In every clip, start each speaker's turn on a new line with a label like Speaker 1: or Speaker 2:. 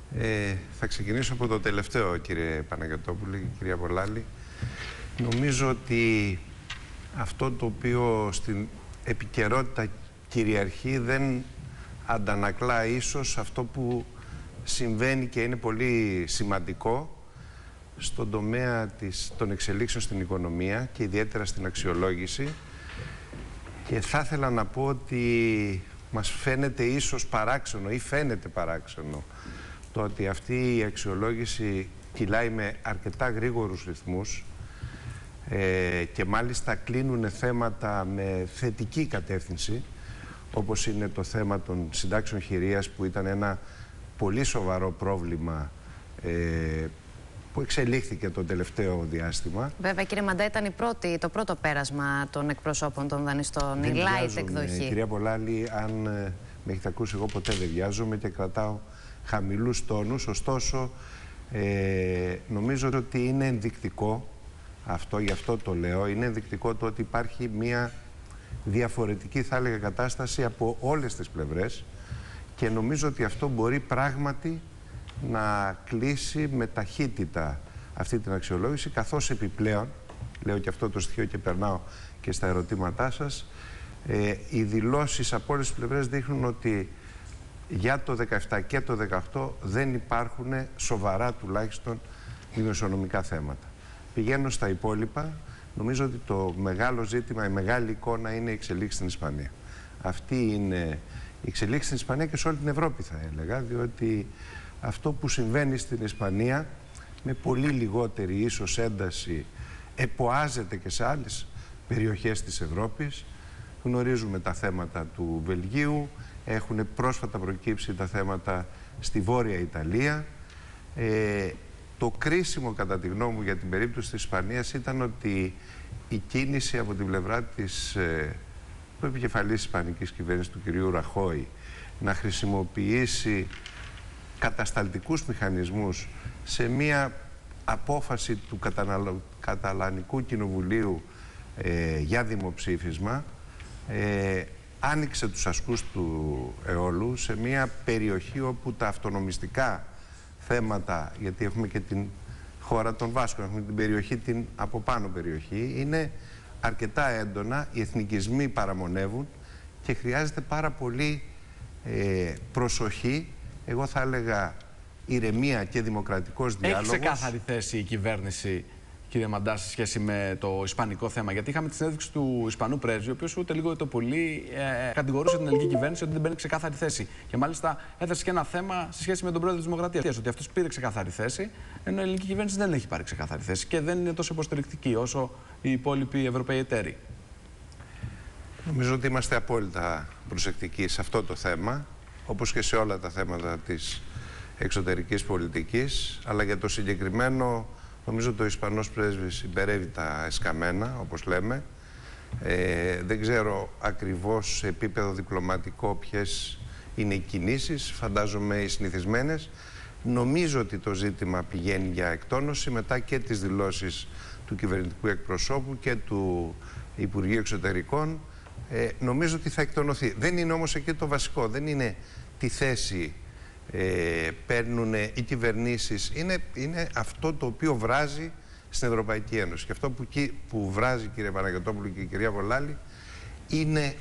Speaker 1: Θα ξεκινήσω από το τελευταίο, κύριε Παναγιωτόπουλε και κυρία Βολάλη. Νομίζω ότι αυτό το οποίο στην επικαιρότητα κυριαρχεί δεν αντανακλά ίσως αυτό που συμβαίνει και είναι πολύ σημαντικό στον τομέα των εξελίξεων στην οικονομία και ιδιαίτερα στην αξιολόγηση. Και θα ήθελα να πω ότι μας φαίνεται ίσως παράξενο ή φαίνεται παράξενο το ότι αυτή η αξιολόγηση κυλάει με αρκετά γρήγορους ρυθμούς και μάλιστα κλείνουν θέματα με θετική κατεύθυνση, όπως είναι το θέμα των συντάξεων χειρίας, που ήταν ένα πολύ σοβαρό πρόβλημα που εξελίχθηκε το τελευταίο διάστημα.
Speaker 2: Βέβαια, κύριε Μαντά, ήταν το πρώτο πέρασμα των εκπροσώπων των δανειστών, η light εκδοχή.
Speaker 1: Κυρία Βολάλη, αν με έχετε ακούσει, εγώ ποτέ δεν βιάζομαι και κρατάω χαμηλούς τόνους. Ωστόσο, νομίζω ότι είναι ενδεικτικό αυτό, γι' αυτό το λέω, είναι ενδεικτικό το ότι υπάρχει μια διαφορετική, θα έλεγα, κατάσταση από όλες τις πλευρές και νομίζω ότι αυτό μπορεί πράγματι να κλείσει με ταχύτητα αυτή την αξιολόγηση, καθώς επιπλέον, λέω και αυτό το στοιχείο και περνάω και στα ερωτήματά σας, οι δηλώσεις από όλες τις πλευρές δείχνουν ότι για το 2017 και το 2018 δεν υπάρχουν σοβαρά τουλάχιστον δημοσιονομικά θέματα. Πηγαίνω στα υπόλοιπα. Νομίζω ότι το μεγάλο ζήτημα, η μεγάλη εικόνα είναι η εξελίξη στην Ισπανία. Αυτή είναι η εξελίξη στην Ισπανία και σε όλη την Ευρώπη, θα έλεγα, διότι αυτό που συμβαίνει στην Ισπανία με πολύ λιγότερη ίσως ένταση εποάζεται και σε άλλες περιοχές της Ευρώπης. Γνωρίζουμε τα θέματα του Βελγίου, έχουν πρόσφατα προκύψει τα θέματα στη Βόρεια Ιταλία. Το κρίσιμο, κατά τη γνώμη μου, για την περίπτωση της Ισπανίας ήταν ότι η κίνηση από την πλευρά του επικεφαλής ισπανικής κυβέρνησης, του κυρίου Ραχόη, να χρησιμοποιήσει κατασταλτικούς μηχανισμούς σε μία απόφαση του Καταλανικού Κοινοβουλίου για δημοψήφισμα, άνοιξε τους ασκούς του αιώλου σε μία περιοχή όπου τα αυτονομιστικά θέματα, γιατί έχουμε και την χώρα των Βάσκων, έχουμε την περιοχή, την από πάνω περιοχή, είναι αρκετά έντονα, οι εθνικισμοί παραμονεύουν και χρειάζεται πάρα πολύ προσοχή, εγώ θα έλεγα ηρεμία και δημοκρατικός διάλογος.
Speaker 3: Έχει ξεκάθαρη θέση η κυβέρνηση, κύριε Μαντά, σε σχέση με το ισπανικό θέμα? Γιατί είχαμε τη συνέντευξη του Ισπανού πρέσβη, ο οποίος ούτε λίγο ούτε πολύ κατηγορούσε την ελληνική κυβέρνηση ότι δεν παίρνει ξεκάθαρη θέση. Και μάλιστα έθεσε και ένα θέμα σε σχέση με τον πρόεδρο της Δημοκρατίας, ότι αυτός πήρε ξεκάθαρη θέση, ενώ η ελληνική κυβέρνηση δεν έχει πάρει ξεκάθαρη θέση και δεν είναι τόσο υποστηρικτική όσο οι υπόλοιποι Ευρωπαίοι εταίροι.
Speaker 1: Νομίζω ότι είμαστε απόλυτα προσεκτικοί σε αυτό το θέμα, όπως και σε όλα τα θέματα της εξωτερικής πολιτικής, αλλά για το συγκεκριμένο, νομίζω το Ισπανός πρέσβης υπερεύει τα εσκαμμένα, όπως λέμε. Δεν ξέρω ακριβώς σε επίπεδο διπλωματικό ποιες είναι οι κινήσεις, φαντάζομαι οι συνηθισμένες. Νομίζω ότι το ζήτημα πηγαίνει για εκτόνωση μετά και τις δηλώσεις του κυβερνητικού εκπροσώπου και του Υπουργείου Εξωτερικών. Νομίζω ότι θα εκτονωθεί. Δεν είναι όμως εκεί το βασικό, δεν είναι τη θέση παίρνουν οι κυβερνήσεις, είναι αυτό το οποίο βράζει στην Ευρωπαϊκή Ένωση. Και αυτό που βράζει, κύριε Παναγιωτόπουλου και η κυρία Βολάλη, είναι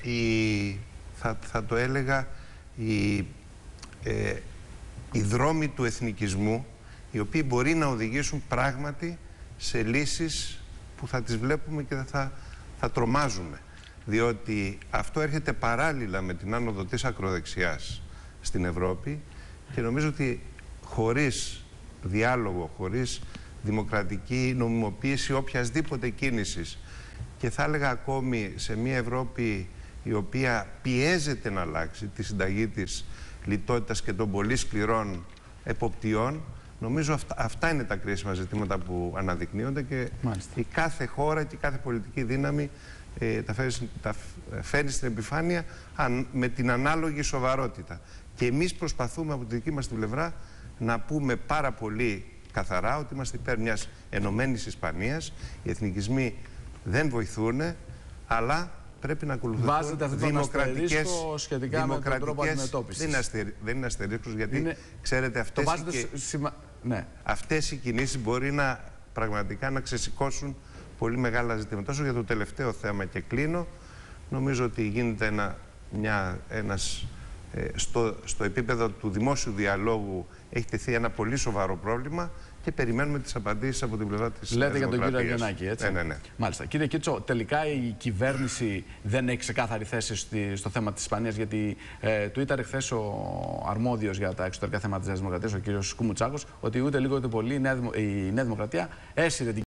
Speaker 1: θα το έλεγα οι δρόμοι του εθνικισμού, οι οποίοι μπορεί να οδηγήσουν πράγματι σε λύσεις που θα τις βλέπουμε και θα τρομάζουμε. Διότι αυτό έρχεται παράλληλα με την άνοδο της ακροδεξιάς στην Ευρώπη και νομίζω ότι χωρίς διάλογο, χωρίς δημοκρατική νομιμοποίηση οποιασδήποτε κίνησης και θα έλεγα ακόμη σε μια Ευρώπη η οποία πιέζεται να αλλάξει τη συνταγή της λιτότητας και των πολύ σκληρών εποπτιών, νομίζω αυτά είναι τα κρίσιμα ζητήματα που αναδεικνύονται και η κάθε χώρα και η κάθε πολιτική δύναμη τα φέρνει στην επιφάνεια με την ανάλογη σοβαρότητα. Και εμείς προσπαθούμε από τη δική μας την πλευρά να πούμε πάρα πολύ καθαρά ότι είμαστε υπέρ μιας ενωμένης Ισπανίας. Οι εθνικισμοί δεν βοηθούν, αλλά πρέπει να ακολουθούν
Speaker 3: δημοκρατικές σχετικά με τον τρόπο αντιμετώπισης.
Speaker 1: Δεν είναι αστερίσκος, γιατί ξέρετε αυτές οι κινήσεις μπορεί πραγματικά να ξεσηκώσουν πολύ μεγάλα ζητήματα. Όσο για το τελευταίο θέμα, και κλείνω, νομίζω ότι γίνεται στο επίπεδο του δημόσιου διαλόγου έχει τεθεί ένα πολύ σοβαρό πρόβλημα και περιμένουμε τις απαντήσεις από την πλευρά της
Speaker 3: Λέτε
Speaker 1: Δημοκρατίας.
Speaker 3: για τον κύριο Αγγενάκη, έτσι.
Speaker 1: Ναι.
Speaker 3: Μάλιστα. Κύριε Κίτσο, τελικά η κυβέρνηση δεν έχει ξεκάθαρη θέση στο θέμα της Ισπανίας, γιατί τουίταρε χθες ο αρμόδιος για τα εξωτερικά θέματα της Νέας Δημοκρατίας, ο κύριος Κουμουτσάκος, ότι ούτε λίγο ούτε πολύ η Νέα Δημοκρατία έσυρε την